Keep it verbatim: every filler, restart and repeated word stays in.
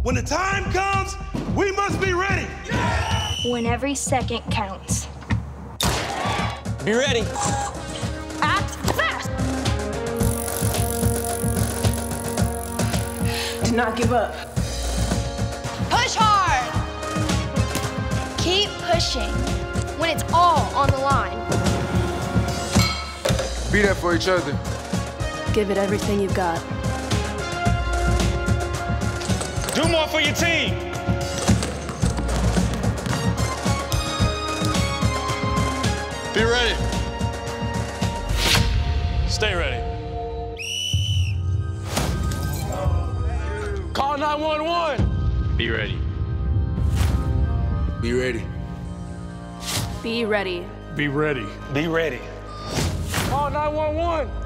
When the time comes, we must be ready. Yeah! When every second counts. Be ready. Act fast. Do not give up. Push hard. Keep pushing when it's all on the line. Be there for each other. Give it everything you've got. Do more for your team. Be ready. Stay ready. Call nine one one. Be ready. Be ready. Be ready. Be ready. Be ready. Call nine one one.